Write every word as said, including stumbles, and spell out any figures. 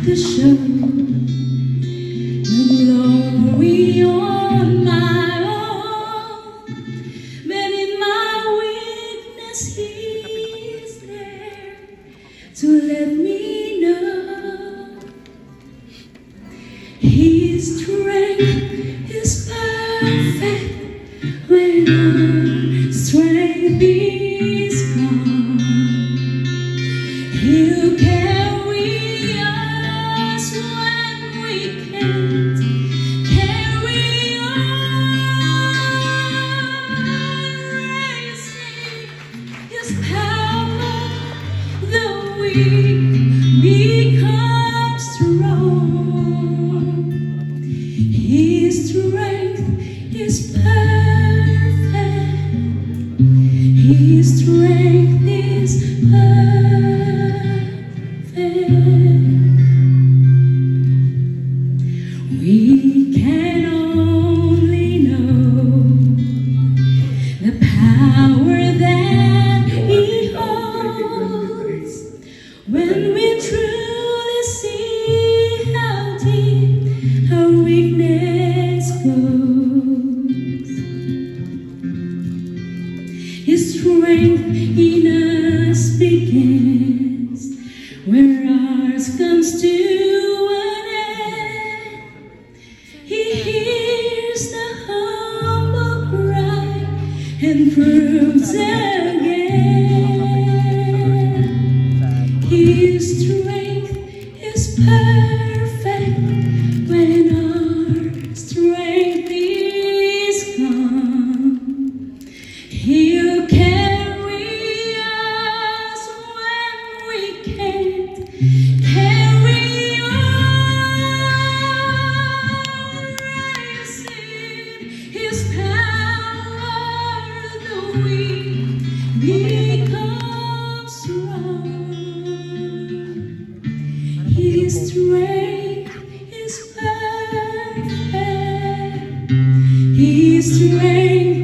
to show the glory on my own. But in my weakness, He is there to let me know His strength is perfect when our strength is gone. He'll carry us when we can't carry on. Raising His power, the weak become strong. His strength is perfect. His strength is perfect. We can only know the power that He holds when we truly see how deep our weakness goes. His strength in us begins where ours comes to an end. He hears the humble cry and proves again. His strength is perfect when our strength is gone. He'll carry us when we can't carry on. Raising His power, the weak become strong. His strength is perfect. His strength